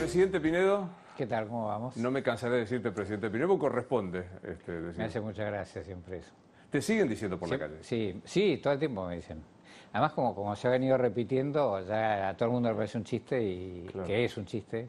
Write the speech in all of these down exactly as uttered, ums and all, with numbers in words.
Presidente Pinedo. ¿Qué tal? ¿Cómo vamos? No me cansaré de decirte Presidente Pinedo, porque corresponde. Este, me hace muchas gracias siempre eso. ¿Te siguen diciendo por sí, la calle? Sí, sí, todo el tiempo me dicen. Además, como, como se ha venido repitiendo, ya a todo el mundo le parece un chiste y claro. que es un chiste.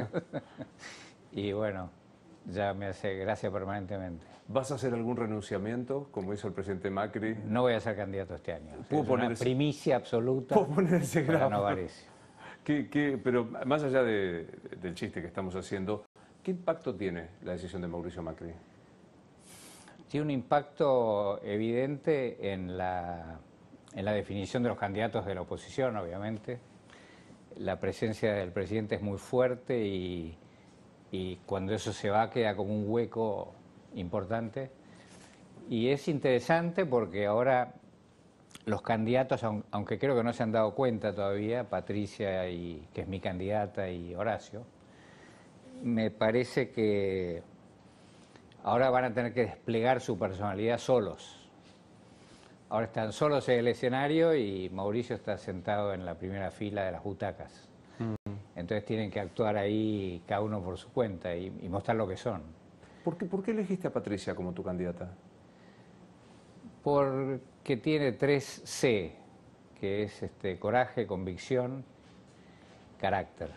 Y bueno, ya me hace gracia permanentemente. ¿Vas a hacer algún renunciamiento, como hizo el presidente Macri? No voy a ser candidato este año. ¿Puedo es poner una ese... primicia absoluta ¿Puedo poner ese para grafo? no Varese. ¿Qué, qué, pero más allá de, del chiste que estamos haciendo, ¿qué impacto tiene la decisión de Mauricio Macri? Tiene un impacto evidente en la, en la definición de los candidatos de la oposición, obviamente. La presencia del presidente es muy fuerte y, y cuando eso se va queda como un hueco importante. Y es interesante porque ahora los candidatos, aunque creo que no se han dado cuenta todavía, Patricia, y, que es mi candidata, y Horacio, me parece que ahora van a tener que desplegar su personalidad solos. Ahora están solos en el escenario y Mauricio está sentado en la primera fila de las butacas. Mm. Entonces tienen que actuar ahí cada uno por su cuenta y, y mostrar lo que son. ¿Por qué, ¿Por qué elegiste a Patricia como tu candidata? Porque tiene tres C, que es este, coraje, convicción, carácter.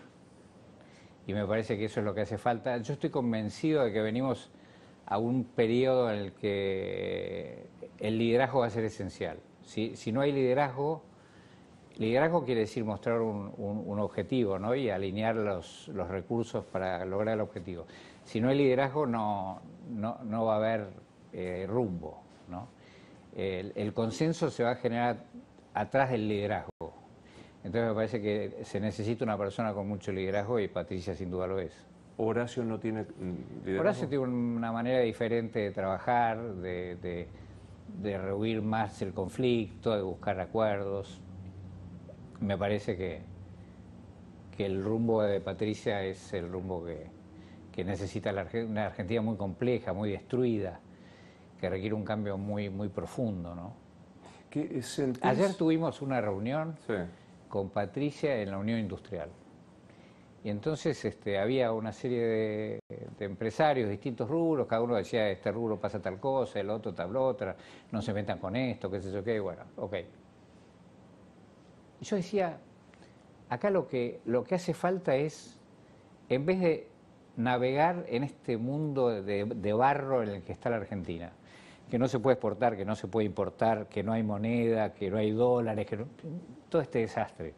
Y me parece que eso es lo que hace falta. Yo estoy convencido de que venimos a un periodo en el que el liderazgo va a ser esencial. Si, si no hay liderazgo, liderazgo quiere decir mostrar un, un, un objetivo, ¿no? Y alinear los, los recursos para lograr el objetivo. Si no hay liderazgo, no, no, no va a haber eh, rumbo, ¿no? El, el consenso se va a generar atrás del liderazgo. Entonces me parece que se necesita una persona con mucho liderazgo y Patricia sin duda lo es. ¿Horacio no tiene liderazgo? Horacio tiene una manera diferente de trabajar, de, de, de rehuir más el conflicto, de buscar acuerdos. Me parece que, que el rumbo de Patricia es el rumbo que, que necesita la, una Argentina muy compleja, muy destruida, que requiere un cambio muy, muy profundo, ¿no? ¿Qué sentís? Ayer tuvimos una reunión sí. con Patricia en la Unión Industrial. Y entonces este, había una serie de, de empresarios de distintos rubros, cada uno decía, este rubro pasa tal cosa, el otro tal otra, no se metan con esto, qué sé yo qué, bueno, ok. Y yo decía, acá lo que, lo que hace falta es, en vez de navegar en este mundo de, de barro en el que está la Argentina, que no se puede exportar, que no se puede importar, que no hay moneda, que no hay dólares, que no, todo este desastre.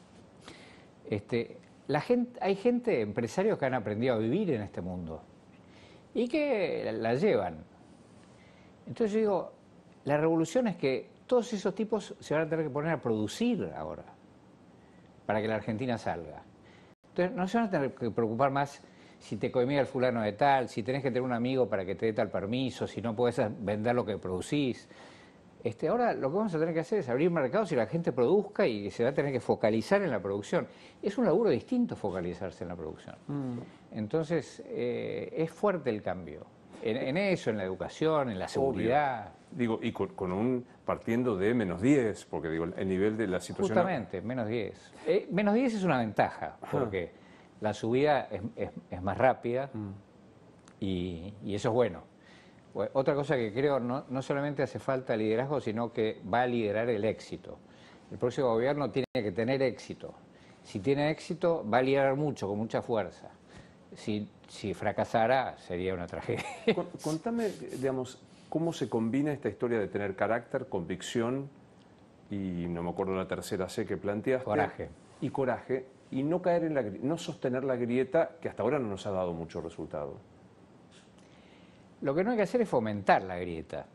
Este, la gente, hay gente, empresarios que han aprendido a vivir en este mundo y que la llevan. Entonces yo digo, la revolución es que todos esos tipos se van a tener que poner a producir ahora para que la Argentina salga. Entonces no se van a tener que preocupar más si te coimea el fulano de tal, si tenés que tener un amigo para que te dé tal permiso, si no podés vender lo que producís. Este, ahora lo que vamos a tener que hacer es abrir mercados y la gente produzca y se va a tener que focalizar en la producción. Es un laburo distinto focalizarse en la producción. Mm. Entonces, eh, es fuerte el cambio. En, en eso, en la educación, en la seguridad. Obvio. Digo, y con, con un partiendo de menos diez, porque digo, el nivel de la situación... Justamente, menos diez. Eh, menos diez es una ventaja, porque Ajá. la subida es, es, es más rápida mm. y, y eso es bueno. Otra cosa que creo, no, no solamente hace falta liderazgo, sino que va a liderar el éxito. El próximo gobierno tiene que tener éxito. Si tiene éxito, va a liderar mucho, con mucha fuerza. Si, si fracasara, sería una tragedia. Contame, digamos, cómo se combina esta historia de tener carácter, convicción y, no me acuerdo la tercera C que planteaste. Coraje. Y coraje, y no caer en la, no sostener la grieta que hasta ahora no nos ha dado mucho resultado. Lo que no hay que hacer es fomentar la grieta.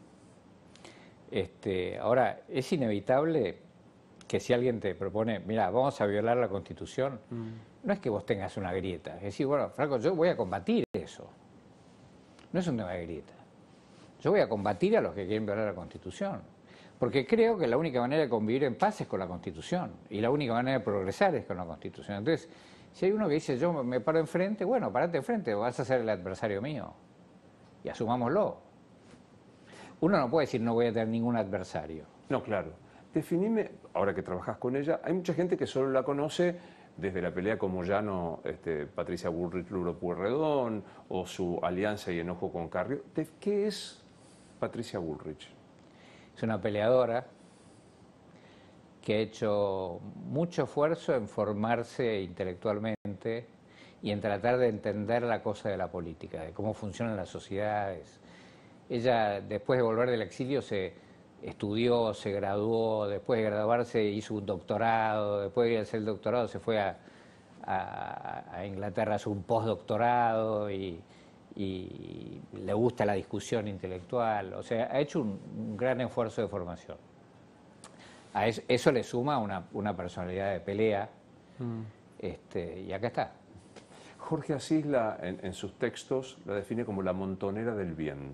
Este, ahora, es inevitable que si alguien te propone, mira, vamos a violar la Constitución, mm. no es que vos tengas una grieta. Es decir, bueno, Franco, yo voy a combatir eso. No es un tema de grieta. Yo voy a combatir a los que quieren violar la Constitución. Porque creo que la única manera de convivir en paz es con la Constitución. Y la única manera de progresar es con la Constitución. Entonces, si hay uno que dice, yo me paro enfrente, bueno, parate enfrente, vas a ser el adversario mío. Y asumámoslo. Uno no puede decir no voy a tener ningún adversario. No, claro. Definime, ahora que trabajas con ella, hay mucha gente que solo la conoce desde la pelea con Moyano, este, Patricia Bullrich, Luro Pueyrredón, o su alianza y enojo con Carrió. ¿De qué es Patricia Bullrich? Es una peleadora que ha hecho mucho esfuerzo en formarse intelectualmente y en tratar de entender la cosa de la política, de cómo funcionan las sociedades. Ella, después de volver del exilio, se estudió, se graduó, después de graduarse hizo un doctorado, después de hacer el doctorado se fue a, a, a Inglaterra a hacer un postdoctorado y, y le gusta la discusión intelectual. O sea, ha hecho un, un gran esfuerzo de formación. A eso, eso le suma una, una personalidad de pelea, mm. este, y acá está. Jorge Asís la, en, en sus textos la define como la montonera del bien.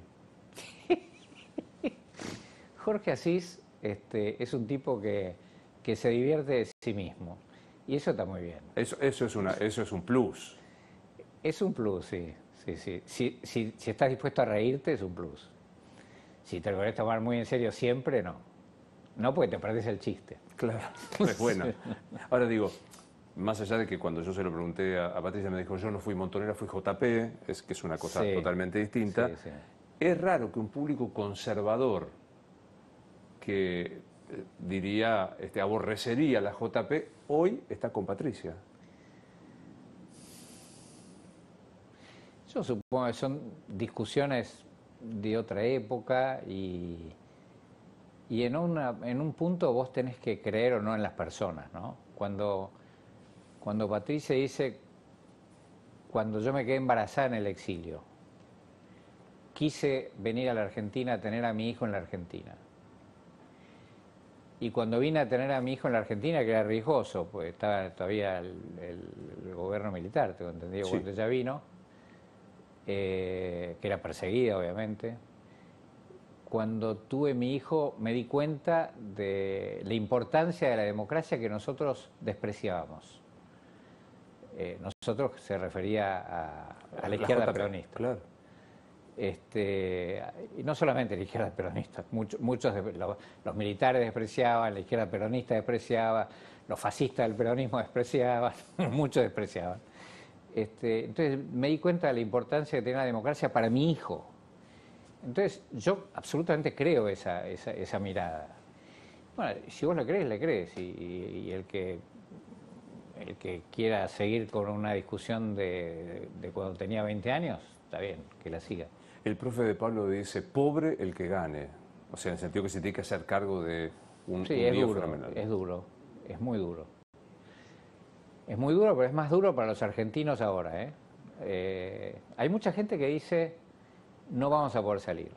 Jorge Asís este, es un tipo que, que se divierte de sí mismo, y eso está muy bien. Eso, eso, es, una, eso es un plus. Es un plus, sí. sí, sí. Si, si, si estás dispuesto a reírte, es un plus. Si te lo querés tomar muy en serio siempre, no. No, porque te perdés el chiste. Claro, es bueno. Ahora digo, más allá de que cuando yo se lo pregunté a, a Patricia me dijo, yo no fui montonera, fui J P, es que es una cosa sí, totalmente distinta. Sí, sí. Es raro que un público conservador que eh, diría, este, aborrecería la J P, hoy está con Patricia. Yo supongo que son discusiones de otra época y... Y en, una, en un punto vos tenés que creer o no en las personas, ¿no? Cuando, cuando Patricia dice, cuando yo me quedé embarazada en el exilio, quise venir a la Argentina a tener a mi hijo en la Argentina. Y cuando vine a tener a mi hijo en la Argentina, que era riesgoso, pues estaba todavía el, el, el gobierno militar, tengo entendido, sí. Cuando ella vino, eh, que era perseguida, obviamente. Cuando tuve mi hijo me di cuenta de la importancia de la democracia que nosotros despreciábamos. Eh, nosotros se refería a, a la, la izquierda J P, peronista. Claro. Este, y no solamente la izquierda peronista, muchos, muchos de, los, los militares despreciaban, la izquierda peronista despreciaba, los fascistas del peronismo despreciaban, muchos despreciaban. Este, entonces me di cuenta de la importancia que tiene la democracia para mi hijo. Entonces, yo absolutamente creo esa, esa, esa mirada. Bueno, si vos le crees, le crees. Y, y, y el, que, el que quiera seguir con una discusión de, de cuando tenía veinte años, está bien, que la siga. El profe de Pablo dice, pobre el que gane. O sea, en el sentido que se tiene que hacer cargo de un, sí, un es lío duro, fenomenal. es duro, es muy duro. Es muy duro, pero es más duro para los argentinos ahora, ¿eh? Eh, hay mucha gente que dice... no vamos a poder salir.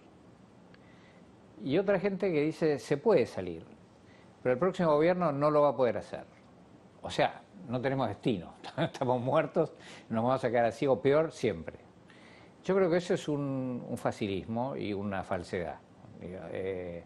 Y otra gente que dice, se puede salir, pero el próximo gobierno no lo va a poder hacer. O sea, no tenemos destino, estamos muertos, nos vamos a quedar así o peor siempre. Yo creo que eso es un, un facilismo y una falsedad. Eh,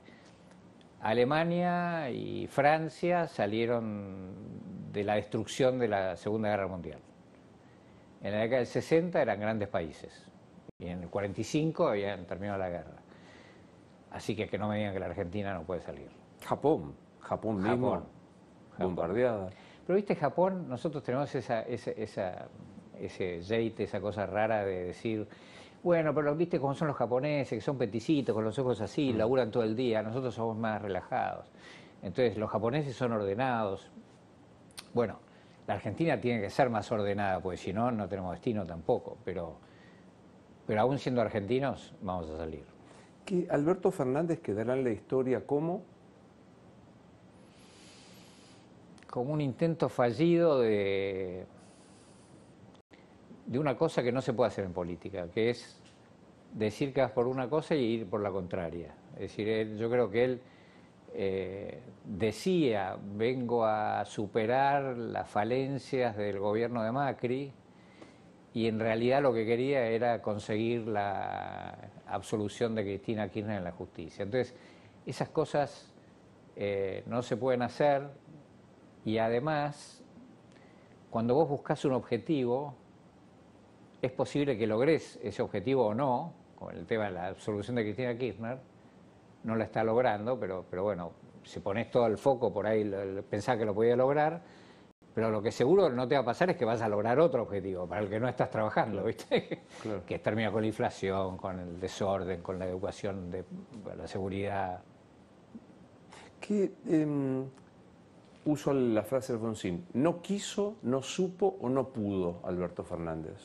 Alemania y Francia salieron de la destrucción de la Segunda Guerra Mundial. En la década del sesenta eran grandes países. Y en el cuarenta y cinco habían terminado la guerra. Así que que no me digan que la Argentina no puede salir. Japón, Japón mismo, Japón, bombardeada. Japón. Pero viste, Japón, nosotros tenemos esa, esa, esa, ese jeite, esa cosa rara de decir, bueno, pero viste cómo son los japoneses, que son peticitos, con los ojos así, mm. laburan todo el día, nosotros somos más relajados. Entonces los japoneses son ordenados. Bueno, la Argentina tiene que ser más ordenada, porque si no, no tenemos destino tampoco, pero... Pero aún siendo argentinos, vamos a salir. ¿Que Alberto Fernández quedará en la historia como? Como un intento fallido de, de una cosa que no se puede hacer en política, que es decir que vas por una cosa y ir por la contraria. Es decir, él, yo creo que él eh, decía, vengo a superar las falencias del gobierno de Macri, y en realidad lo que quería era conseguir la absolución de Cristina Kirchner en la justicia. Entonces, esas cosas eh, no se pueden hacer, y además, cuando vos buscás un objetivo, es posible que logres ese objetivo o no, con el tema de la absolución de Cristina Kirchner, no la está logrando, pero, pero bueno, si ponés todo el foco por ahí, pensás que lo podía lograr, Pero lo que seguro no te va a pasar es que vas a lograr otro objetivo para el que no estás trabajando, ¿viste? Claro. Que termina con la inflación, con el desorden, con la educación, de la seguridad. ¿Qué, eh, uso la frase de Alfonsín? ¿No quiso, no supo o no pudo Alberto Fernández?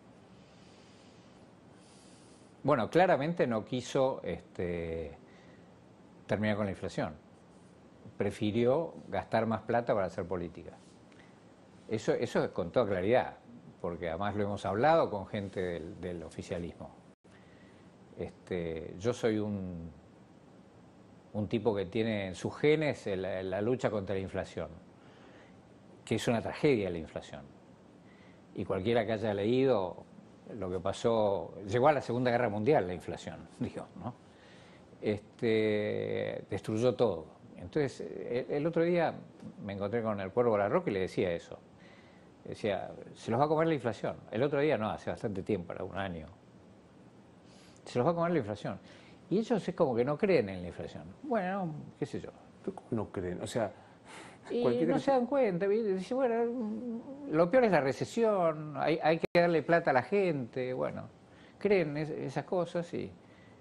Bueno, claramente no quiso este, terminar con la inflación. Prefirió gastar más plata para hacer política. Eso, eso es con toda claridad, porque además lo hemos hablado con gente del, del oficialismo. Este, yo soy un, un tipo que tiene en sus genes la, la lucha contra la inflación, que es una tragedia la inflación. Y cualquiera que haya leído lo que pasó, llegó a la Segunda Guerra Mundial la inflación, digo, ¿no? Este, destruyó todo. Entonces, el, el otro día me encontré con el Cuervo Larroque y le decía eso. Decía, se los va a comer la inflación. El otro día no, hace bastante tiempo, era un año. Se los va a comer la inflación. Y ellos es como que no creen en la inflación. Bueno, qué sé yo. ¿Cómo no creen? O sea, y no se dan cuenta. Dice, bueno, lo peor es la recesión, hay, hay que darle plata a la gente. Bueno, creen es, esas cosas y...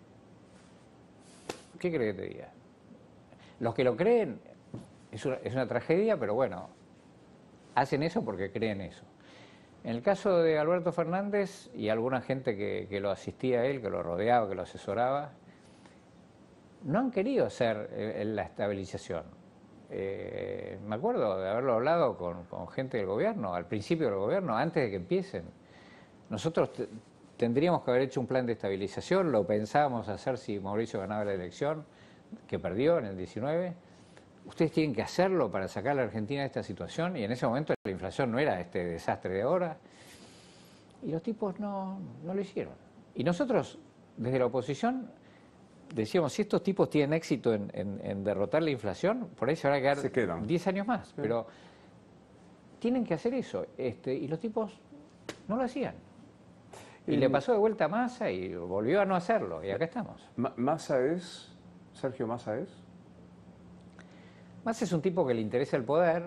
¿Qué crees que te diga? Los que lo creen es una, es una tragedia, pero bueno, hacen eso porque creen eso. En el caso de Alberto Fernández y alguna gente que, que lo asistía a él, que lo rodeaba, que lo asesoraba, no han querido hacer eh, la estabilización. Eh, me acuerdo de haberlo hablado con, con gente del gobierno, al principio del gobierno, antes de que empiecen. Nosotros tendríamos que haber hecho un plan de estabilización, lo pensábamos hacer si Mauricio ganaba la elección, que perdió en el diecinueve. Ustedes tienen que hacerlo para sacar a la Argentina de esta situación, y en ese momento la inflación no era este desastre de ahora, y los tipos no, no lo hicieron. Y nosotros, desde la oposición, decíamos, si estos tipos tienen éxito en, en, en derrotar la inflación, por ahí se van a quedar diez años más, sí. Pero tienen que hacer eso, este, y los tipos no lo hacían. Y el... le pasó de vuelta a Massa y volvió a no hacerlo, y acá estamos. ¿Massa es? ¿Sergio Massa es? Massa es un tipo que le interesa el poder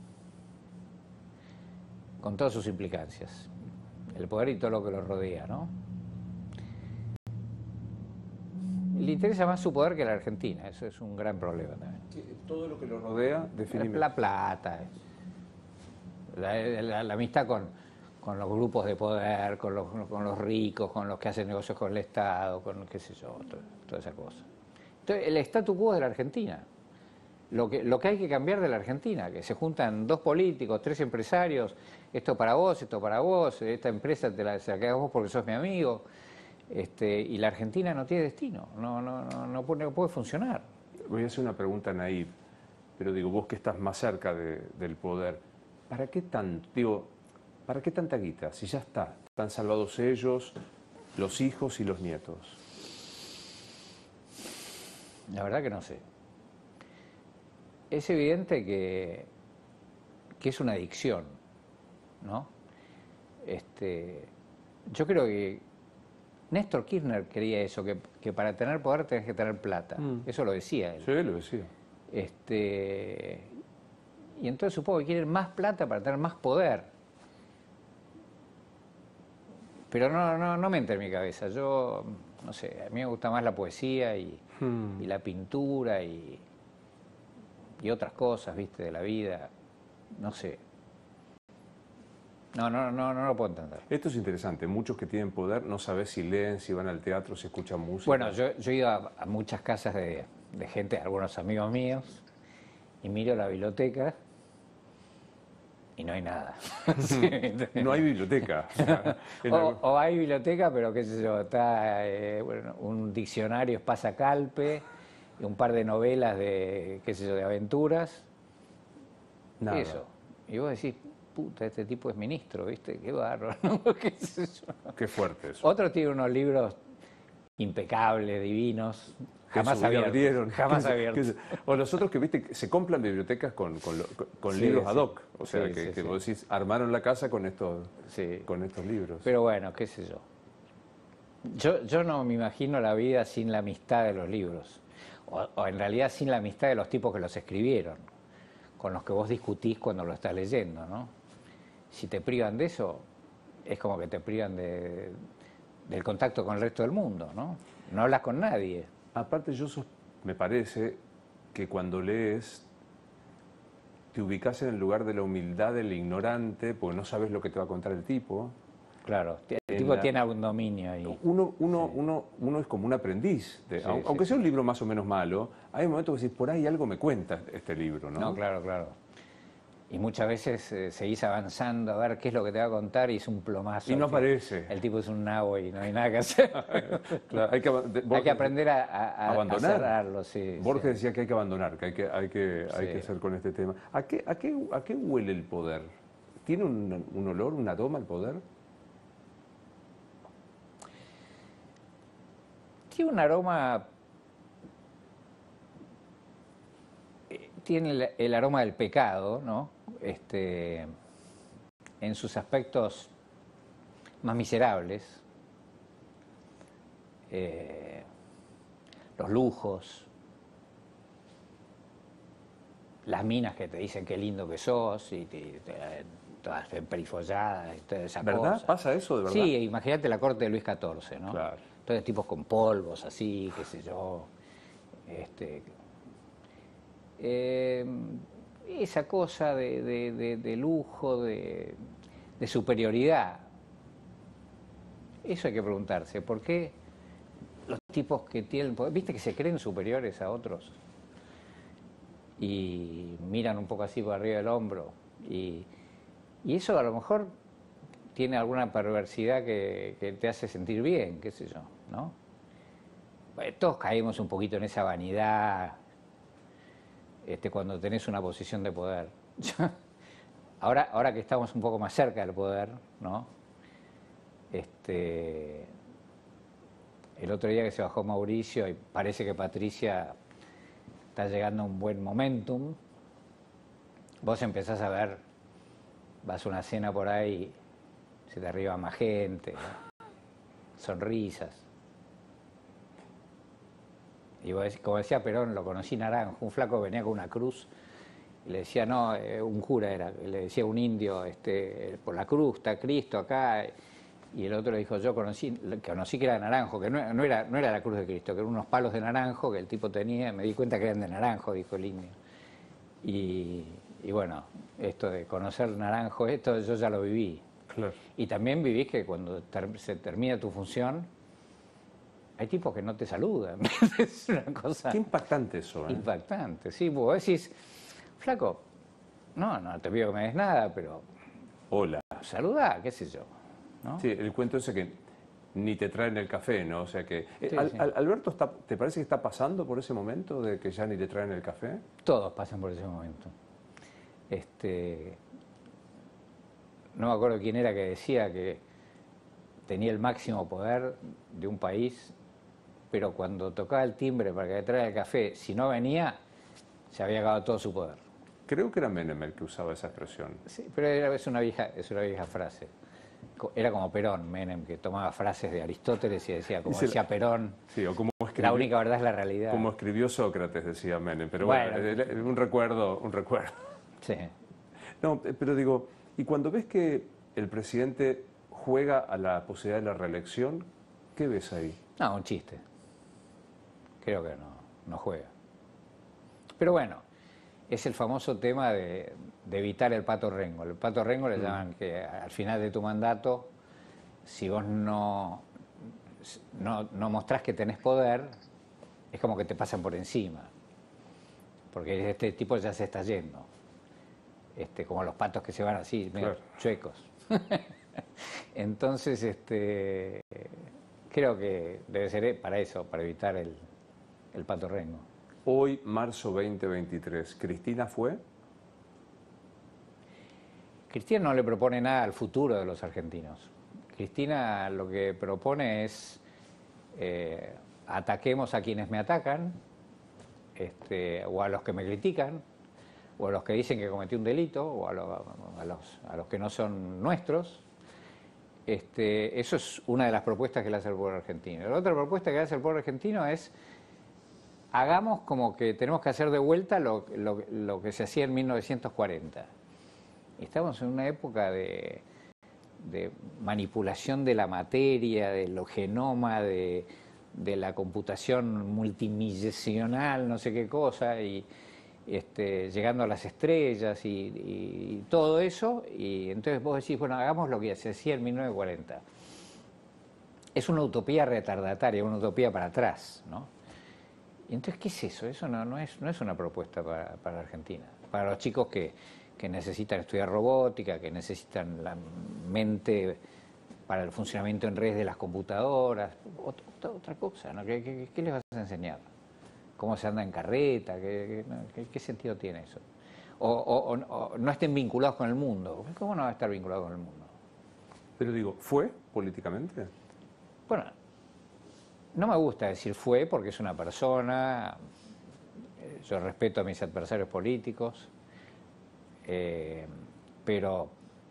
con todas sus implicancias. El poder y todo lo que lo rodea, ¿no? Le interesa más su poder que la Argentina, eso es un gran problema también. Todo lo que lo rodea, definitivamente. La plata, la, la, la amistad con, con los grupos de poder, con los, con los ricos, con los que hacen negocios con el Estado, con qué sé yo, todo, toda esa cosa. Entonces, el statu quo de la Argentina. Lo que, lo que hay que cambiar de la Argentina, que se juntan dos políticos, tres empresarios, esto para vos, esto para vos, esta empresa te la, se la quedas vos porque sos mi amigo, este, y la Argentina no tiene destino, no, no, no, no, puede, no puede funcionar. Voy a hacer una pregunta naive, pero digo, vos que estás más cerca de, del poder, ¿para qué tanto, digo, para qué tanta guita? Si ya está, están salvados ellos, los hijos y los nietos. La verdad que no sé. Es evidente que, que es una adicción, ¿no? Este, yo creo que Néstor Kirchner quería eso, que, que para tener poder tenés que tener plata. Mm. Eso lo decía él. Sí, lo decía. Este, y entonces supongo que quieren más plata para tener más poder. Pero no, no, no me entra en mi cabeza. Yo, no sé, a mí me gusta más la poesía y, mm. y la pintura y... y otras cosas, viste, de la vida, no sé. No, no, no, no lo puedo entender. Esto es interesante, muchos que tienen poder no sabes si leen, si van al teatro, si escuchan música. Bueno, yo, yo he ido a, a muchas casas de, de gente, algunos amigos míos, y miro la biblioteca y no hay nada. Sí, no hay biblioteca. o, o hay biblioteca, pero qué sé yo, está eh, bueno, un diccionario Espasa-Calpe, un par de novelas de, qué sé yo, de aventuras. Nada. Eso. Y vos decís, puta, este tipo es ministro, ¿viste? Qué bárbaro, ¿no? ¿Qué sé yo? Qué fuerte eso. Otro tiene unos libros impecables, divinos, jamás abiertos. Jamás abiertos. O los otros que, viste, se compran bibliotecas con, con, con, con sí, libros sí. ad hoc. O sea, sí, que, sí, que sí. vos decís, armaron la casa con estos, sí. con estos libros. Pero bueno, qué sé yo. yo. Yo no me imagino la vida sin la amistad de los libros. O, o en realidad sin la amistad de los tipos que los escribieron. con los que vos discutís cuando lo estás leyendo, ¿no? Si te privan de eso, es como que te privan de, del contacto con el resto del mundo, ¿no? No hablas con nadie. Aparte, yo sos, me parece que cuando lees te ubicás en el lugar de la humildad del ignorante, porque no sabes lo que te va a contar el tipo. Claro, el tipo la, tiene algún dominio ahí. Uno, uno, sí. uno, uno es como un aprendiz. De, sí, aunque sí, sea un libro más o menos malo, hay un momento que decís, por ahí algo me cuenta este libro, ¿no? No, claro, claro. Y muchas veces eh, seguís avanzando a ver qué es lo que te va a contar y es un plomazo. Y no aparece. El tipo es un nabo y no hay nada que hacer. Claro, hay, que, Borges, hay que aprender a, a, abandonar. a cerrarlo, sí. Borges sí. decía que hay que abandonar, que hay que, hay que, Sí. hay que hacer con este tema. ¿A qué, a, qué, ¿A qué huele el poder? ¿Tiene un, un olor, un aroma el poder? Tiene un aroma... Tiene el, el aroma del pecado, ¿no? Este, en sus aspectos más miserables, eh, los lujos, las minas que te dicen qué lindo que sos y te, te, todas emperifolladas y toda esa cosa. ¿Verdad? ¿Pasa eso de verdad? Sí, imagínate la corte de Luis catorce, ¿no? Claro. Entonces tipos con polvos así, qué sé yo, este... Eh, esa cosa de, de, de, de lujo, de, de superioridad. Eso hay que preguntarse. ¿Por qué los tipos que tienen poder, viste que se creen superiores a otros y miran un poco así por arriba del hombro? Y, y eso a lo mejor tiene alguna perversidad que, que te hace sentir bien, qué sé yo, ¿no? Bueno, todos caemos un poquito en esa vanidad. Este, cuando tenés una posición de poder. ahora, ahora que estamos un poco más cerca del poder, ¿no? Este, el otro día que se bajó Mauricio y parece que Patricia está llegando a un buen momentum, vos empezás a ver, vas a una cena por ahí, se te arriba más gente, ¿no? Sonrisas. Y vos, como decía Perón, lo conocí Naranjo, un flaco venía con una cruz y le decía, no, eh, un cura era, le decía a un indio, este, por la cruz está Cristo acá, y el otro le dijo, yo conocí, conocí que era naranjo, que no, no, era, no era la cruz de Cristo, que eran unos palos de naranjo que el tipo tenía, me di cuenta que eran de naranjo, dijo el indio. Y, y bueno, esto de conocer naranjo, esto yo ya lo viví. Claro. Y también viví que cuando ter, se termina tu función, hay tipos que no te saludan. Es una cosa... Qué impactante eso, ¿eh? Impactante, sí. Vos decís, flaco, no, no te pido que me des nada, pero... Hola. Saludá, qué sé yo, ¿no? Sí, el cuento ese que ni te traen el café, ¿no? O sea que... Sí, Al, sí. Al, Alberto, está, ¿te parece que está pasando por ese momento de que ya ni te traen el café? Todos pasan por ese momento. Este... No me acuerdo quién era que decía que tenía el máximo poder de un país, pero cuando tocaba el timbre para que le traiga el café, si no venía, se había acabado todo su poder. Creo que era Menem el que usaba esa expresión. Sí, pero era, es, una vieja, es una vieja frase. Era como Perón, Menem, que tomaba frases de Aristóteles y decía, como y decía la, Perón, sí, o como escribió, la única verdad es la realidad. Como escribió Sócrates, decía Menem, pero bueno, bueno un recuerdo, un recuerdo. Sí. No, pero digo, y cuando ves que el presidente juega a la posibilidad de la reelección, ¿qué ves ahí? No, un chiste. Creo que no, no juega. Pero bueno, es el famoso tema de, de evitar el pato rengo. El pato rengo le mm. llaman que al final de tu mandato, si vos no, no, no mostrás que tenés poder, es como que te pasan por encima. Porque este tipo ya se está yendo. Este, como los patos que se van así, medio claro. chuecos. Entonces, este, creo que debe ser para eso, para evitar el, el pato rengo. Hoy, marzo veinte veintitrés, ¿Cristina fue? Cristina no le propone nada al futuro de los argentinos. Cristina lo que propone es eh, ataquemos a quienes me atacan, este, o a los que me critican, o a los que dicen que cometí un delito, o a, lo, a, los, a los que no son nuestros. Este, eso es una de las propuestas que le hace el pueblo argentino. La otra propuesta que le hace el pueblo argentino es hagamos como que tenemos que hacer de vuelta lo, lo, lo que se hacía en mil novecientos cuarenta. Y estamos en una época de, de manipulación de la materia, de los genomas, de, de la computación multimillonaria, no sé qué cosa, y este, llegando a las estrellas y, y, y todo eso. Y entonces vos decís, bueno, hagamos lo que se hacía en mil novecientos cuarenta. Es una utopía retardataria, una utopía para atrás, ¿no? Y entonces, ¿qué es eso? Eso no, no, es, no es una propuesta para, para Argentina. Para los chicos que, que necesitan estudiar robótica, que necesitan la mente para el funcionamiento en redes de las computadoras, otra, otra cosa, ¿no? ¿Qué, qué, ¿Qué les vas a enseñar? ¿Cómo se anda en carreta? ¿Qué, qué, qué sentido tiene eso? O, o, o, o no estén vinculados con el mundo. ¿Cómo no va a estar vinculado con el mundo? Pero digo, ¿fue políticamente? Bueno, no me gusta decir fue porque es una persona, yo respeto a mis adversarios políticos, eh, pero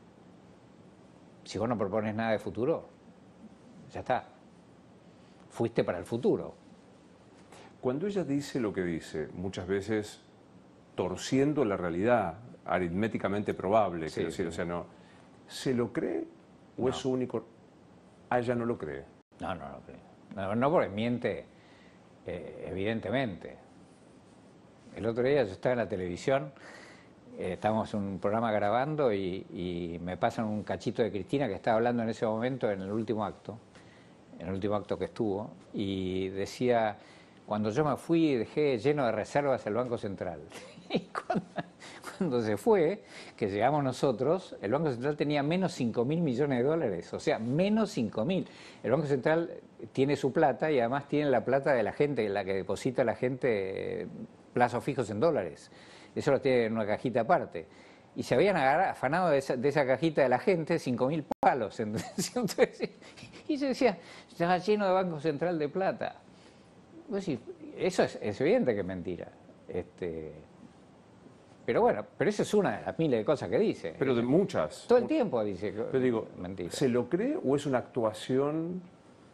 si vos no propones nada de futuro, ya está, fuiste para el futuro. Cuando ella dice lo que dice, muchas veces torciendo la realidad, aritméticamente probable, Sí, quiero decir, sí. o sea, no, ¿se lo cree o No. es su único? Ah, ella no lo cree. No, no lo creo. No, no porque miente, eh, evidentemente. El otro día yo estaba en la televisión, eh, estábamos en un programa grabando y, y me pasan un cachito de Cristina que estaba hablando en ese momento en el último acto, en el último acto que estuvo, y decía, cuando yo me fui dejé lleno de reservas el Banco Central. Y cuando, cuando se fue, que llegamos nosotros, el Banco Central tenía menos cinco mil millones de dólares, o sea, menos cinco mil. El Banco Central tiene su plata y además tiene la plata de la gente, la que deposita la gente plazos fijos en dólares. Eso lo tiene en una cajita aparte. Y se habían agarrado, afanado de esa, de esa cajita de la gente cinco mil palos. Entonces, y se decía, estaba lleno de Banco Central de plata. Decís, eso es, es evidente que es mentira. Este, pero bueno, pero esa es una de las miles de cosas que dice. Pero de muchas. Todo el tiempo dice que Pero digo, mentira. ¿se lo cree o es una actuación?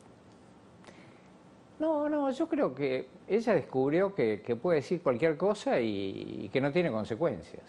No, no, yo creo que ella descubrió que, que puede decir cualquier cosa y, y que no tiene consecuencias.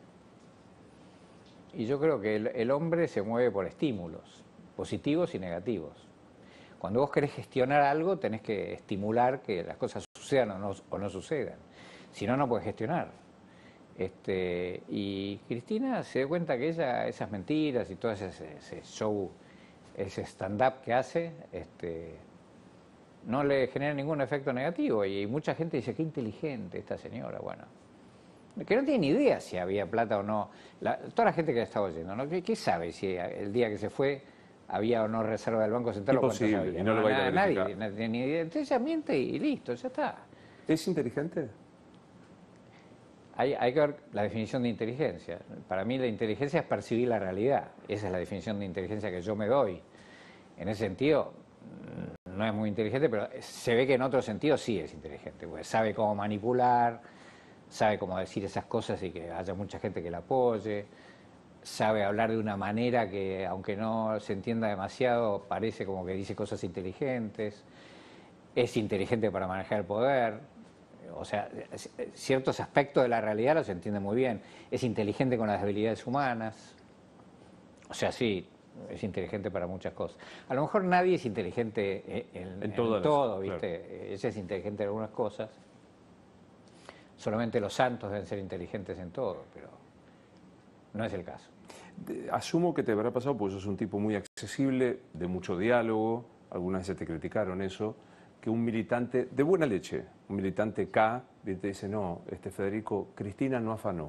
Y yo creo que el, el hombre se mueve por estímulos, positivos y negativos. Cuando vos querés gestionar algo, tenés que estimular que las cosas sucedan o no, o no sucedan. Si no, no puedes gestionar. Este, y Cristina se dio cuenta que ella, esas mentiras y todo ese, ese show, ese stand-up que hace, este, no le genera ningún efecto negativo. Y mucha gente dice, qué inteligente esta señora. Bueno, que no tiene ni idea si había plata o no. La, toda la gente que la estaba oyendo, ¿no? ¿Qué, ¿Qué sabe si el día que se fue había o no reserva del Banco Central? Imposible, o cuántos había? y no lo va a ir a nadie, verificar. nadie tiene ni idea. Entonces ella miente y listo, ya está. ¿Es inteligente? Hay, hay que ver la definición de inteligencia. Para mí la inteligencia es percibir la realidad. Esa es la definición de inteligencia que yo me doy. En ese sentido, no es muy inteligente, pero se ve que en otro sentido sí es inteligente, porque sabe cómo manipular, sabe cómo decir esas cosas y que haya mucha gente que la apoye, sabe hablar de una manera que, aunque no se entienda demasiado, parece como que dice cosas inteligentes, es inteligente para manejar el poder. O sea, ciertos aspectos de la realidad los entiende muy bien. Es inteligente con las habilidades humanas. O sea, sí, es inteligente para muchas cosas. A lo mejor nadie es inteligente en, en, en todo, todo, ¿viste? Claro. Ella es inteligente en algunas cosas. Solamente los santos deben ser inteligentes en todo, pero no es el caso. Asumo que te habrá pasado, porque sos un tipo muy accesible, de mucho diálogo, algunas veces te criticaron eso, que un militante de buena leche, un militante K, te dice, no, este Federico, Cristina no afanó.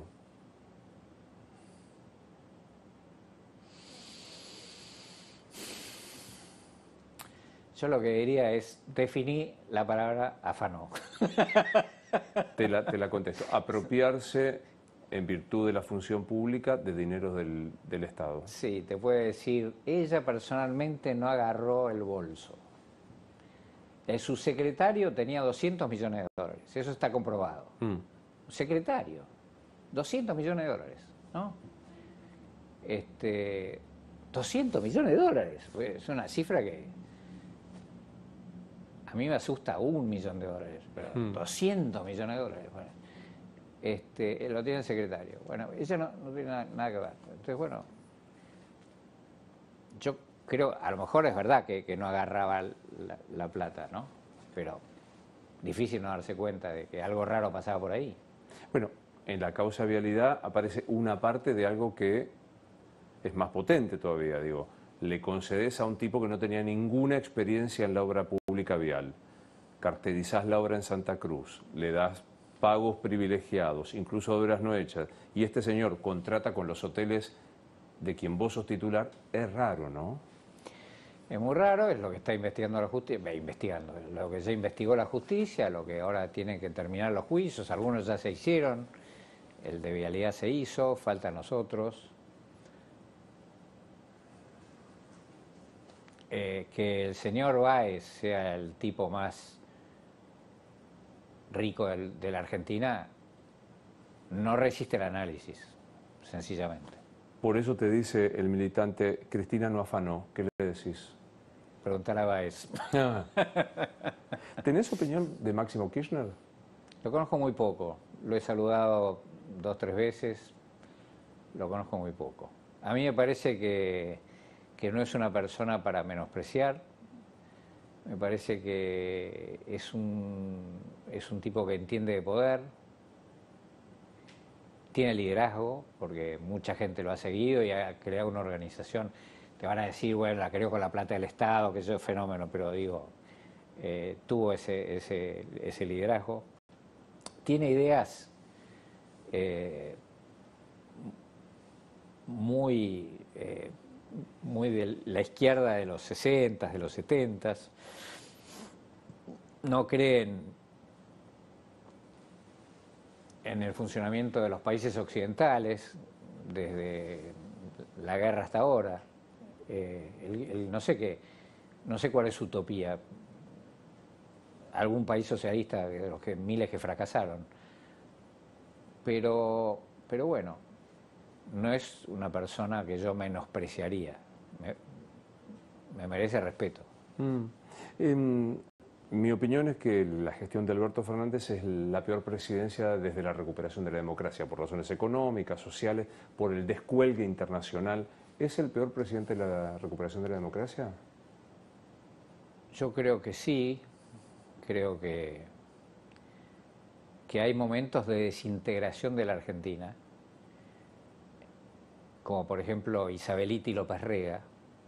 Yo lo que diría es, definí la palabra afanó. Te la, te la contesto. Apropiarse en virtud de la función pública de dineros del, del Estado. Sí, te puede decir, ella personalmente no agarró el bolso. Eh, su secretario tenía doscientos millones de dólares, eso está comprobado. Mm. Secretario, doscientos millones de dólares, ¿no? Este, doscientos millones de dólares, es una cifra que mí me asusta un millón de dólares, pero mm. doscientos millones de dólares. Bueno, este, lo tiene el secretario. Bueno, eso no, no tiene nada, nada que ver. Entonces, bueno, yo creo, a lo mejor es verdad que, que no agarraba la, la plata, ¿no? Pero difícil no darse cuenta de que algo raro pasaba por ahí. Bueno, en la causa vialidad aparece una parte de algo que es más potente todavía, digo. Le concedes a un tipo que no tenía ninguna experiencia en la obra pública vial, cartelizás la obra en Santa Cruz, le das pagos privilegiados, incluso obras no hechas, y este señor contrata con los hoteles de quien vos sos titular, es raro, ¿no? Es muy raro, es lo que está investigando la justicia, investigando, lo que ya investigó la justicia, lo que ahora tienen que terminar los juicios, algunos ya se hicieron, el de vialidad se hizo, faltan los otros. Eh, que el señor Báez sea el tipo más rico del, de la Argentina no resiste el análisis, sencillamente. Por eso te dice el militante, Cristina no afanó, ¿qué le decís? Preguntale a Báez. ¿Tenés opinión de Máximo Kirchner? Lo conozco muy poco, lo he saludado dos, tres veces, lo conozco muy poco. A mí me parece que, que no es una persona para menospreciar, me parece que es un, es un tipo que entiende de poder, tiene liderazgo, porque mucha gente lo ha seguido y ha creado una organización. Te van a decir, bueno, la creó con la plata del Estado, que eso es fenómeno, pero digo, eh, tuvo ese, ese, ese liderazgo. Tiene ideas eh, muy, eh, muy de la izquierda de los sesentas, de los setentas. No creen en el funcionamiento de los países occidentales, desde la guerra hasta ahora. Eh, el, el, no sé qué, no sé cuál es su utopía. Algún país socialista de los que miles que fracasaron. Pero, pero bueno, no es una persona que yo menospreciaría. Me, me merece respeto. Mm. Eh, mi opinión es que la gestión de Alberto Fernández es la peor presidencia desde la recuperación de la democracia, por razones económicas, sociales, por el descuelgue internacional. ¿Es el peor presidente de la recuperación de la democracia? Yo creo que sí, creo que, que hay momentos de desintegración de la Argentina, como por ejemplo Isabelita y López Rega.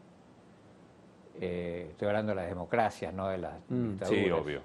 Eh, estoy hablando de las democracias, no de las mm, dictaduras. Sí, obvio.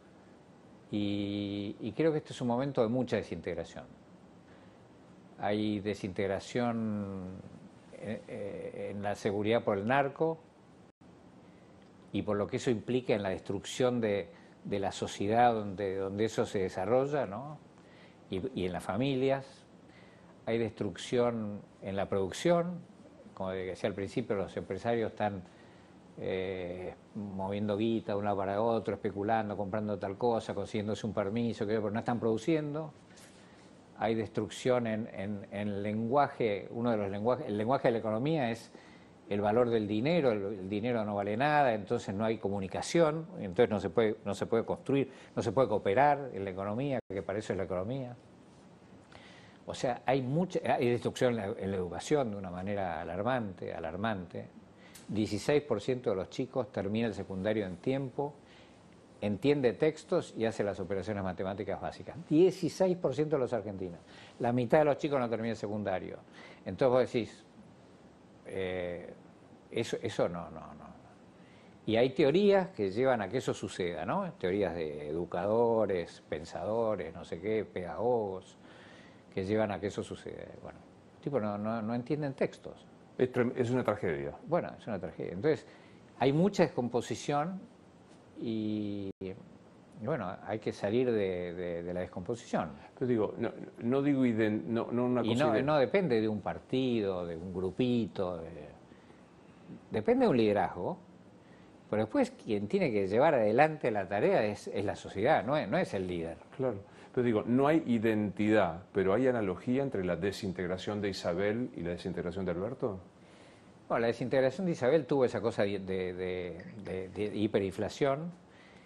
Y, y creo que este es un momento de mucha desintegración. Hay desintegración en, en la seguridad por el narco y por lo que eso implica en la destrucción de, de la sociedad donde, donde eso se desarrolla, ¿no? y, y en las familias. Hay destrucción en la producción, como decía al principio, los empresarios están Eh, moviendo guita de un lado para otro, especulando, comprando tal cosa, consiguiéndose un permiso, que pero no están produciendo. Hay destrucción en, en, en el lenguaje, uno de los lenguajes, el lenguaje de la economía es el valor del dinero, el, el dinero no vale nada, entonces no hay comunicación, entonces no se puede, no se puede construir, no se puede cooperar en la economía, que para eso es la economía. O sea, hay mucha, hay destrucción en la, en la educación de una manera alarmante, alarmante. dieciséis por ciento de los chicos termina el secundario en tiempo, entiende textos y hace las operaciones matemáticas básicas. dieciséis por ciento de los argentinos. La mitad de los chicos no termina el secundario. Entonces vos decís, eh, eso, eso no, no, no. Y hay teorías que llevan a que eso suceda, ¿no? Teorías de educadores, pensadores, no sé qué, pedagogos, que llevan a que eso suceda. Bueno, los tipos no, no, no entienden textos. Es una tragedia. Bueno, es una tragedia. Entonces, hay mucha descomposición y, y bueno, hay que salir de, de, de la descomposición. Pero digo, no, no digo ident, no, no una cosa y no, no depende de un partido, de un grupito, de, depende de un liderazgo, pero después quien tiene que llevar adelante la tarea es, es la sociedad, no es, no es el líder. Claro. Pero digo, no hay identidad, pero ¿hay analogía entre la desintegración de Isabel y la desintegración de Alberto? Bueno, la desintegración de Isabel tuvo esa cosa de, de, de, de, de hiperinflación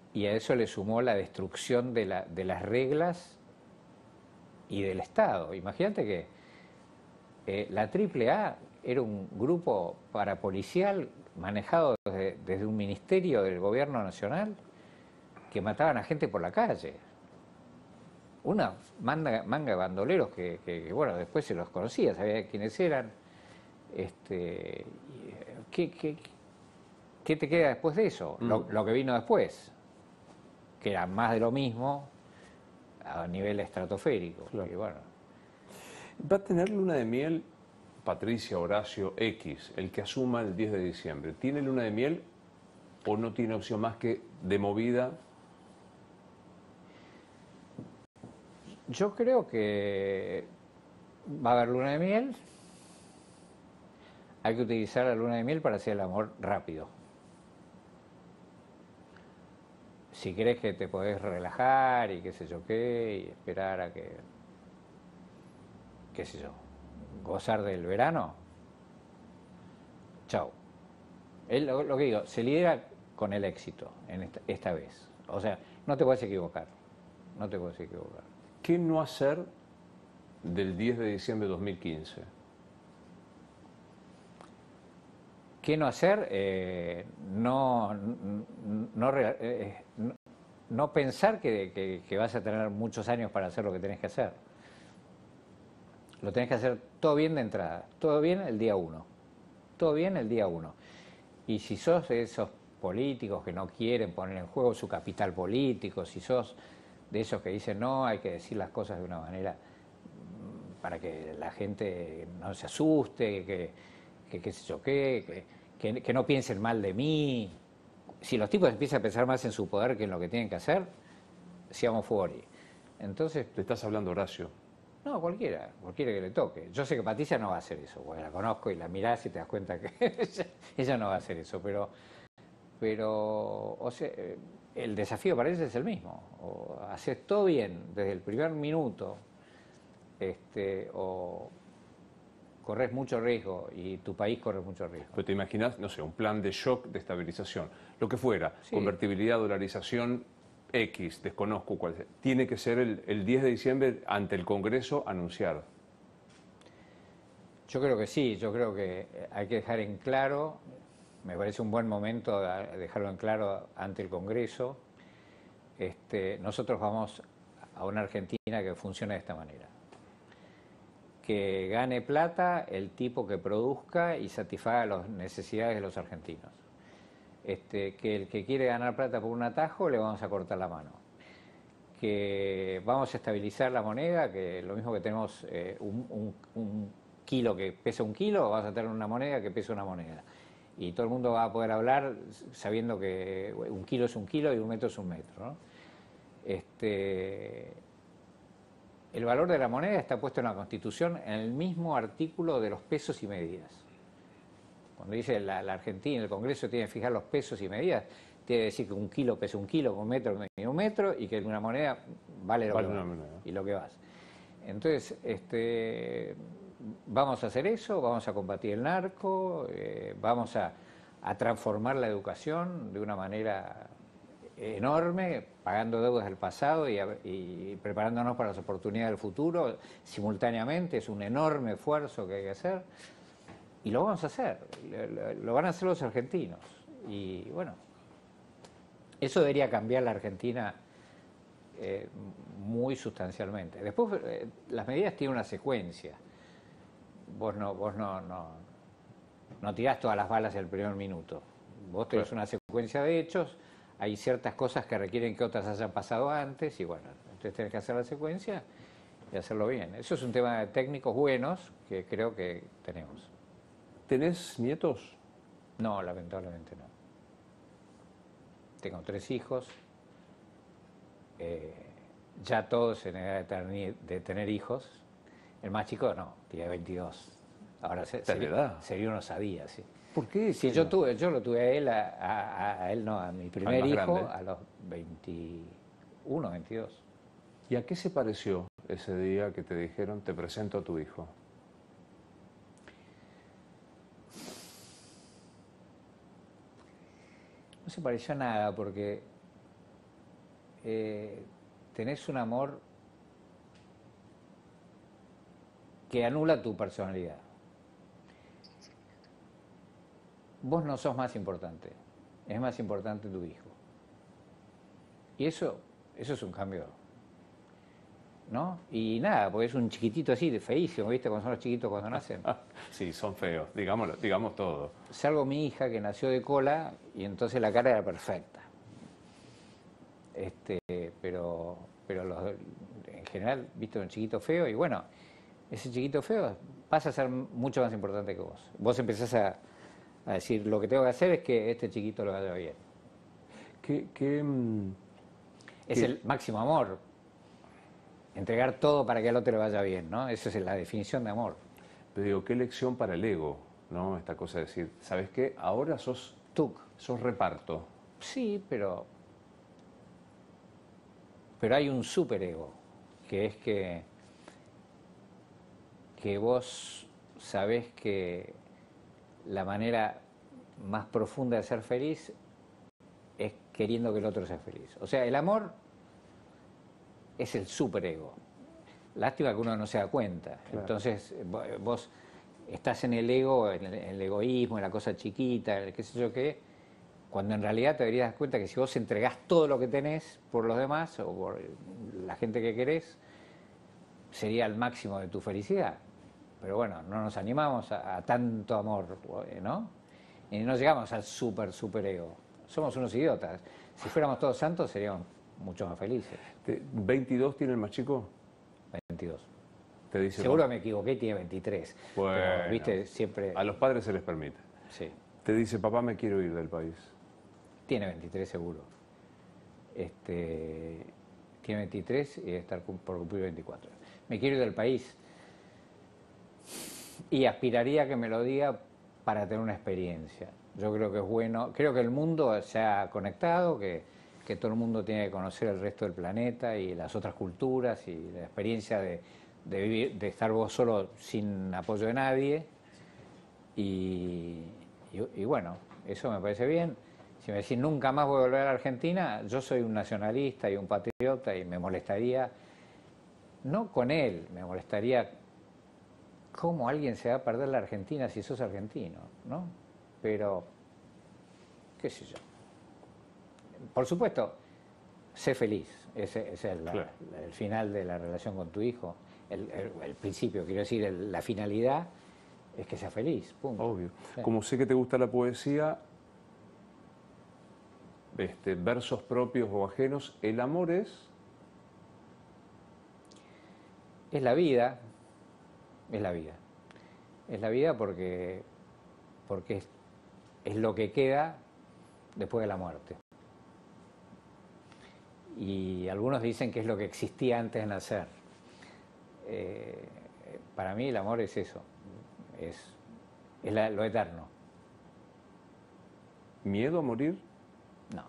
y a eso le sumó la destrucción de, la, de las reglas y del Estado. Imagínate que eh, la triple A era un grupo parapolicial manejado desde, desde un ministerio del gobierno nacional que mataban a gente por la calle. Una manga, manga de bandoleros que, que, que, bueno, después se los conocía, sabía quiénes eran. Este, ¿qué, qué, ¿Qué te queda después de eso? Mm. Lo, lo que vino después, que era más de lo mismo a nivel estratosférico. Claro. Y bueno. ¿Va a tener luna de miel Patricia, Horacio, X, el que asuma el diez de diciembre? ¿Tiene luna de miel o no tiene opción más que de movida? Yo creo que va a haber luna de miel. Hay que utilizar la luna de miel para hacer el amor rápido. Si crees que te podés relajar y qué sé yo qué, y esperar a que, qué sé yo, gozar del verano, chao. Él, lo, lo que digo, se lidera con el éxito en esta, esta vez. O sea, no te puedes equivocar. No te puedes equivocar. ¿Qué no hacer del diez de diciembre de dos mil quince? ¿Qué no hacer? Eh, no, no, eh, no, no pensar que, que, que vas a tener muchos años para hacer lo que tenés que hacer. Lo tenés que hacer todo bien de entrada, todo bien el día uno, todo bien el día uno. Y si sos de esos políticos que no quieren poner en juego su capital político, si sos de esos que dicen no, hay que decir las cosas de una manera para que la gente no se asuste, que, que qué sé yo qué, que, que, que no piensen mal de mí. Si los tipos empiezan a pensar más en su poder que en lo que tienen que hacer, seamos fuori. Entonces, te estás hablando, Horacio. No, cualquiera, cualquiera que le toque. Yo sé que Patricia no va a hacer eso, porque la conozco y la mirás y te das cuenta que ella, ella no va a hacer eso, pero, pero o sea, el desafío para ella es el mismo. O haces todo bien desde el primer minuto, este, o corres mucho riesgo y tu país corre mucho riesgo. Pero te imaginas, no sé, un plan de shock, de estabilización, lo que fuera, sí. Convertibilidad, dolarización, X, desconozco cuál es. Tiene que ser el, el diez de diciembre ante el Congreso anunciar. Yo creo que sí, yo creo que hay que dejar en claro, me parece un buen momento dejarlo en claro ante el Congreso. Este, nosotros vamos a una Argentina que funcione de esta manera. Que gane plata el tipo que produzca y satisfaga las necesidades de los argentinos. Este, que el que quiere ganar plata por un atajo le vamos a cortar la mano. Que vamos a estabilizar la moneda, que lo mismo que tenemos eh, un, un, un kilo que pesa un kilo, vas a tener una moneda que pesa una moneda. Y todo el mundo va a poder hablar sabiendo que un kilo es un kilo y un metro es un metro, ¿no? Este, el valor de la moneda está puesto en la Constitución en el mismo artículo de los pesos y medidas. Cuando dice la, la Argentina, el Congreso tiene que fijar los pesos y medidas, tiene que decir que un kilo pesa un kilo, un metro un metro, y que una moneda vale lo vale que va, y lo que vas. Entonces, este, vamos a hacer eso, vamos a combatir el narco, eh, vamos a, a transformar la educación de una manera enorme, pagando deudas del pasado y, y preparándonos para las oportunidades del futuro simultáneamente. Es un enorme esfuerzo que hay que hacer. Y lo vamos a hacer, lo, lo van a hacer los argentinos. Y bueno, eso debería cambiar la Argentina eh, muy sustancialmente. Después, eh, las medidas tienen una secuencia. Vos no, vos no, no, no tirás todas las balas en el primer minuto. Vos tenés una secuencia de hechos, hay ciertas cosas que requieren que otras hayan pasado antes, y bueno, entonces tenés que hacer la secuencia y hacerlo bien. Eso es un tema de técnicos buenos que creo que tenemos. ¿Tenés nietos? No, lamentablemente no. Tengo tres hijos, eh, ya todos en edad de tener, de tener hijos. El más chico no, tiene veintidós. Ahora se, sería, sería uno sabía, sí. ¿Por qué? Sí, yo, tuve, yo lo tuve a él, a, a, a él no, a mi primer hijo, grande. A los veintiuno, veintidós. ¿Y a qué se pareció ese día que te dijeron, te presento a tu hijo? No se pareció a nada, porque eh, tenés un amor que anula tu personalidad. Vos no sos más importante, es más importante tu hijo. Y eso, eso es un cambio, ¿no? Y nada, porque es un chiquitito así, de feísimo, ¿viste? Cuando son los chiquitos cuando nacen. Sí, son feos, digámoslo, digamos todo. Salvo mi hija que nació de cola y entonces la cara era perfecta. Este, pero pero los, en general, viste, un chiquito feo y bueno, ese chiquito feo pasa a ser mucho más importante que vos. Vos empezás a, a decir, lo que tengo que hacer es que este chiquito lo vaya bien. ¿Qué, qué, es qué? El máximo amor. Entregar todo para que al otro le vaya bien, ¿no? Esa es la definición de amor. Pero digo, qué lección para el ego, ¿no? Esta cosa de decir, ¿sabes qué? Ahora sos tú, sos reparto. Sí, pero pero hay un superego, que es que que vos sabés que la manera más profunda de ser feliz es queriendo que el otro sea feliz. O sea, el amor es el superego. Lástima que uno no se da cuenta. Claro. Entonces, vos estás en el ego, en el egoísmo, en la cosa chiquita, el qué sé yo qué, cuando en realidad te deberías dar cuenta que si vos entregás todo lo que tenés por los demás o por la gente que querés, sería el máximo de tu felicidad. Pero bueno, no nos animamos a, a tanto amor, ¿no? Y no llegamos al super, super ego. Somos unos idiotas. Si fuéramos todos santos, seríamos mucho más felices. ¿veintidós tiene el más chico? veintidós. Te dice, seguro me equivoqué, tiene veintitrés. Bueno, pero, viste, siempre... A los padres se les permite. Sí. Te dice, papá, me quiero ir del país. Tiene veintitrés seguro. Este, tiene veintitrés y debe estar por cumplir veinticuatro. Me quiero ir del país. Y aspiraría a que me lo diga para tener una experiencia. Yo creo que es bueno, creo que el mundo se ha conectado, que, que todo el mundo tiene que conocer el resto del planeta y las otras culturas y la experiencia de, de, vivir, de estar vos solo sin apoyo de nadie. Y, y, y bueno, eso me parece bien. Si me decís nunca más voy a volver a la Argentina, yo soy un nacionalista y un patriota y me molestaría, no con él, me molestaría cómo alguien se va a perder la Argentina si sos argentino, ¿no? Pero, qué sé yo. Por supuesto, sé feliz, ese, ese es la, claro. el final de la relación con tu hijo, el, el, el principio, quiero decir, el, la finalidad es que sea feliz, punto. Obvio. Sí. Como sé que te gusta la poesía, este, versos propios o ajenos, ¿el amor es? Es la vida, es la vida. Es la vida porque, porque es, es lo que queda después de la muerte. Y algunos dicen que es lo que existía antes de nacer. Eh, para mí el amor es eso, es, es la, lo eterno. ¿Miedo a morir? No.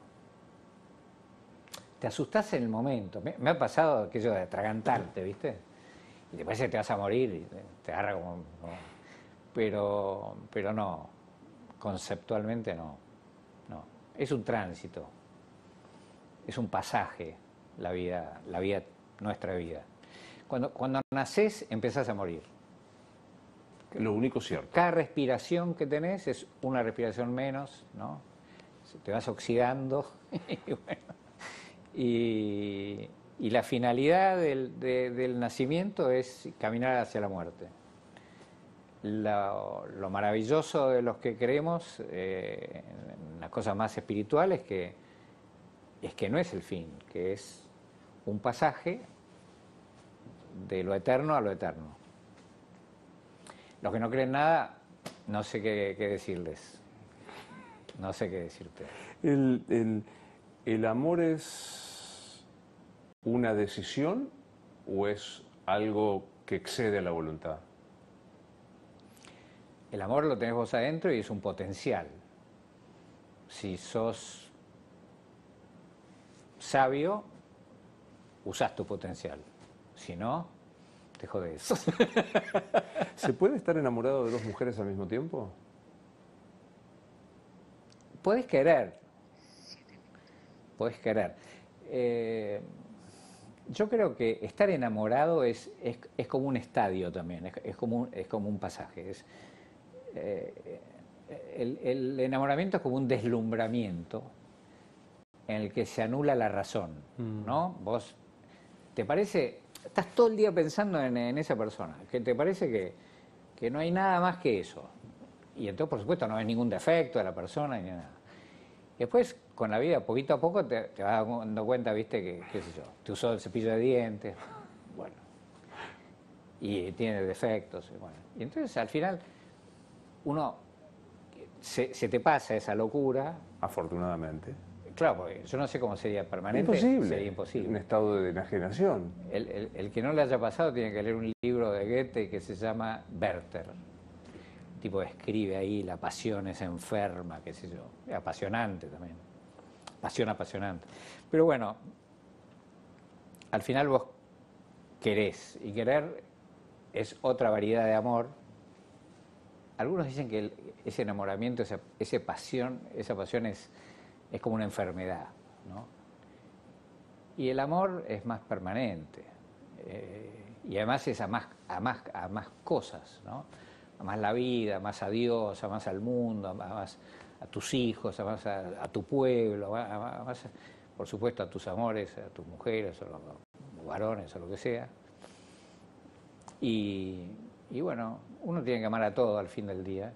Te asustás en el momento. Me, me ha pasado aquello de atragantarte, ¿viste? Y te parece que te vas a morir y te, te agarra como... como pero, pero no, conceptualmente no, no. Es un tránsito, es un pasaje la vida, la vida, nuestra vida. Cuando, cuando nacés empezás a morir. Lo único cierto. Cada respiración que tenés es una respiración menos, ¿no? Te vas oxidando y bueno, y, y la finalidad del, de, del nacimiento es caminar hacia la muerte. Lo, lo maravilloso de los que creemos eh, en las cosas más espirituales que, es que no es el fin, que es un pasaje de lo eterno a lo eterno. Los que no creen nada, no sé qué, qué decirles, no sé qué decirte. El, el, ¿El amor es una decisión o es algo que excede a la voluntad? El amor lo tenés vos adentro y es un potencial. Si sos sabio, usás tu potencial. Si no, te jodés. ¿Se puede estar enamorado de dos mujeres al mismo tiempo? Podés querer. Podés querer. eh, yo creo que estar enamorado es, es, es como un estadio también, es, es, como, un, es como un pasaje. Es, eh, el, el enamoramiento es como un deslumbramiento en el que se anula la razón, ¿no? Mm. Vos, ¿te parece? Estás todo el día pensando en, en esa persona, que te parece que, que no hay nada más que eso. Y entonces, por supuesto, no ves ningún defecto de la persona ni nada. Después, con la vida, poquito a poco, te, te vas dando cuenta, viste, que, qué sé yo, te usó el cepillo de dientes, bueno, y tiene defectos, y bueno. Y entonces, al final, uno, se, se te pasa esa locura. Afortunadamente. Claro, porque yo no sé cómo sería permanente. Imposible. Sería imposible. Un estado de enajenación. El, el, el que no le haya pasado tiene que leer un libro de Goethe que se llama Werther. El tipo escribe ahí, la pasión es enferma, qué sé yo. Es apasionante también. Pasión apasionante. Pero bueno, al final vos querés. Y querer es otra variedad de amor. Algunos dicen que el, ese enamoramiento, esa, esa pasión, esa pasión es... es como una enfermedad, ¿no? Y el amor es más permanente, eh, y además es a más, a, más, a más cosas, ¿no? A más la vida, a más a Dios, a más al mundo, a más a tus hijos, a más a, a tu pueblo, a, a más, por supuesto, a tus amores, a tus mujeres, o los varones, o lo que sea. Y, y bueno, uno tiene que amar a todo al fin del día.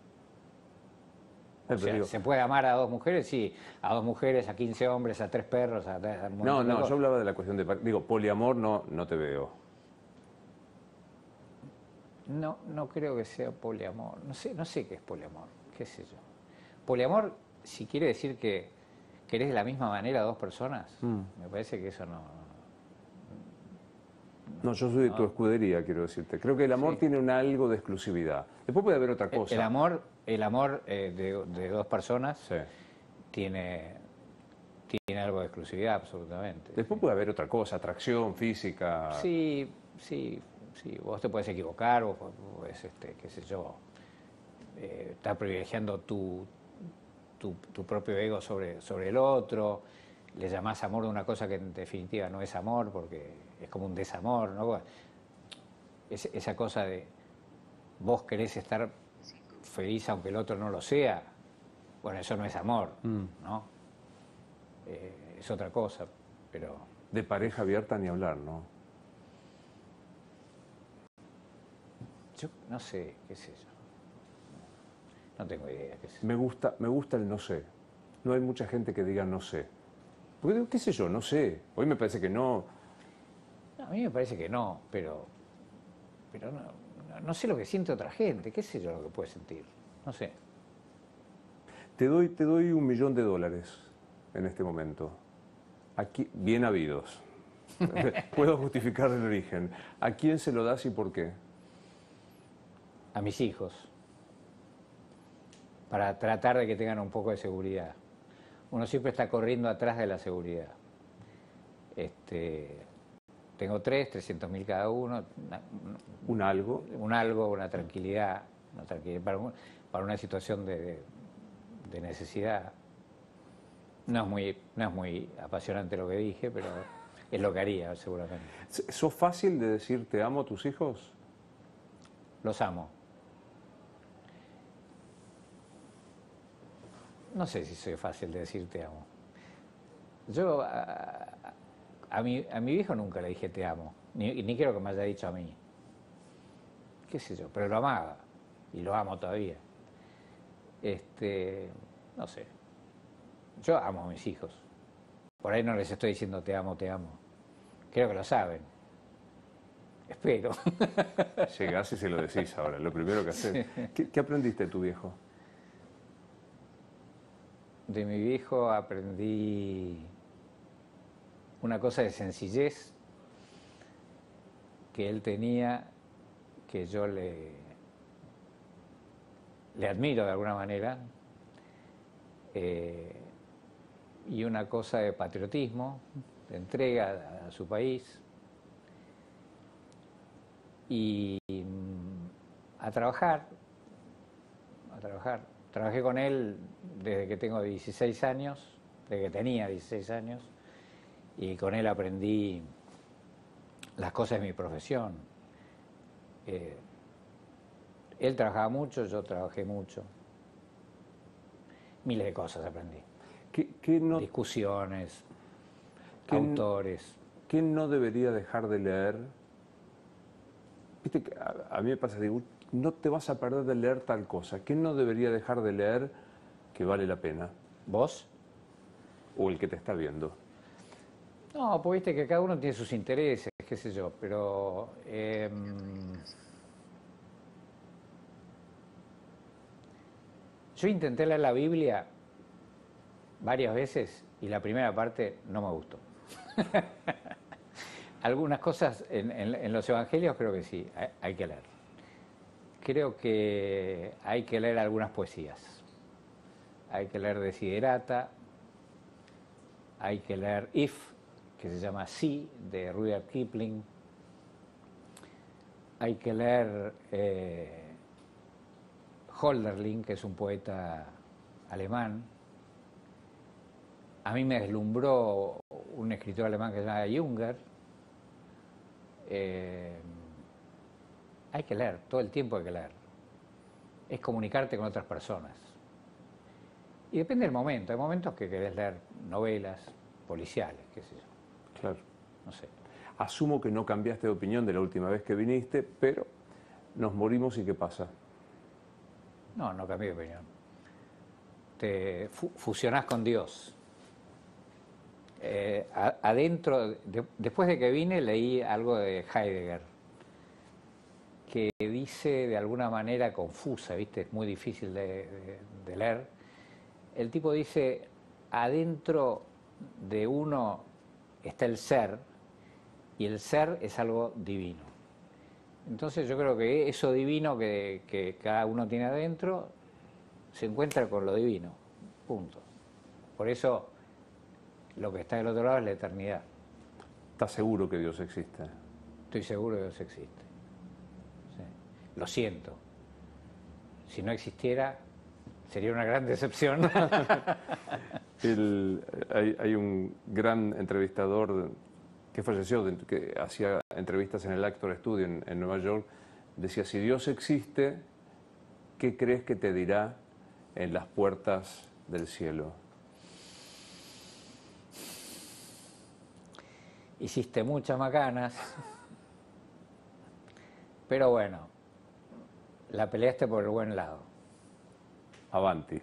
O sea, ¿se puede amar a dos mujeres? Sí, a dos mujeres, a quince hombres, a tres perros, a, a un No, no, yo hablaba de la cuestión de... Digo, poliamor no, no te veo. No, no creo que sea poliamor. No sé, no sé qué es poliamor, qué sé yo. Poliamor, si quiere decir que querés de la misma manera a dos personas, mm. me parece que eso no... No, no yo soy de no. tu escudería, quiero decirte. Creo que el amor sí. tiene un algo de exclusividad. Después puede haber otra cosa. El, el amor... El amor eh, de, de dos personas sí. tiene, tiene algo de exclusividad, absolutamente. Después sí. puede haber otra cosa, atracción física. Sí, sí, sí. Vos te puedes equivocar, vos podés, este, qué sé yo, eh, estar privilegiando tu, tu, tu propio ego sobre, sobre el otro. Le llamás amor a una cosa que en definitiva no es amor, porque es como un desamor, ¿no? Es, esa cosa de vos querés estar feliz aunque el otro no lo sea, bueno, eso no es amor, mm. ¿no? Eh, es otra cosa, pero... De pareja abierta ni hablar, ¿no? Yo no sé, qué sé yo. No tengo idea, qué sé. Me gusta, me gusta el no sé. No hay mucha gente que diga no sé. Porque, qué sé yo, no sé. Hoy me parece que no. No, a mí me parece que no, pero... Pero no... No sé lo que siente otra gente, qué sé yo lo que puede sentir, no sé. Te doy, te doy un millón de dólares en este momento. Aquí, bien habidos. Puedo justificar el origen. ¿A quién se lo das y por qué? A mis hijos. Para tratar de que tengan un poco de seguridad. Uno siempre está corriendo atrás de la seguridad. Este... Tengo tres, trescientos mil cada uno. Una, ¿Un algo? Un algo, una tranquilidad, una tranquilidad para, un, para una situación de, de, de necesidad. No es, muy, no es muy apasionante lo que dije, pero es lo que haría seguramente. ¿Sos fácil de decir te amo a tus hijos? Los amo. No sé si soy fácil de decir te amo. Yo... A, A mi, a mi viejo nunca le dije te amo, ni, ni creo que me haya dicho a mí. Qué sé yo, pero lo amaba y lo amo todavía. Este, no sé. Yo amo a mis hijos. Por ahí no les estoy diciendo te amo, te amo. Creo que lo saben. Espero. Llegás y se lo decís ahora, lo primero que haces. Sí. ¿Qué, ¿Qué aprendiste de tu viejo? De mi viejo aprendí una cosa de sencillez que él tenía, que yo le, le admiro de alguna manera, eh, y una cosa de patriotismo, de entrega a, a su país, y a trabajar, a trabajar. Trabajé con él desde que tengo dieciséis años, desde que tenía dieciséis años, y con él aprendí las cosas de mi profesión. Eh, él trabajaba mucho, yo trabajé mucho. Miles de cosas aprendí. ¿Qué, qué no, Discusiones, qué, autores. ¿Quién no debería dejar de leer? Viste que a, a mí me pasa, digo, no te vas a perder de leer tal cosa. ¿Quién no debería dejar de leer que vale la pena? ¿Vos? ¿O el que te está viendo? No, pues viste que cada uno tiene sus intereses, qué sé yo, pero... Eh, yo intenté leer la Biblia varias veces y la primera parte no me gustó. Algunas cosas en, en, en los evangelios creo que sí, hay, hay que leer. Creo que hay que leer algunas poesías. Hay que leer Desiderata, hay que leer If, que se llama Sí, de Rudyard Kipling. Hay que leer eh, Hölderlin, que es un poeta alemán. A mí me deslumbró un escritor alemán que se llama Junger. Eh, hay que leer, todo el tiempo hay que leer. Es comunicarte con otras personas. Y depende del momento. Hay momentos que querés leer novelas policiales, qué sé yo. Claro. No sé. Asumo que no cambiaste de opinión de la última vez que viniste, pero nos morimos y ¿qué pasa? No, no cambié de opinión. Te fu fusionás con Dios. Eh, a, adentro, de, después de que vine, leí algo de Heidegger, que dice de alguna manera confusa, ¿viste? Es muy difícil de, de, de leer. El tipo dice, adentro de uno está el ser, y el ser es algo divino. Entonces yo creo que eso divino que, que cada uno tiene adentro se encuentra con lo divino, punto. Por eso lo que está del otro lado es la eternidad. ¿Estás seguro que Dios existe? Estoy seguro que Dios existe. Sí. Lo siento. Si no existiera, sería una gran decepción. El, hay, hay un gran entrevistador que falleció, que hacía entrevistas en el Actor Studio en, en Nueva York, decía, si Dios existe, ¿qué crees que te dirá en las puertas del cielo? Hiciste muchas macanas, pero bueno, la peleaste por el buen lado. Avanti.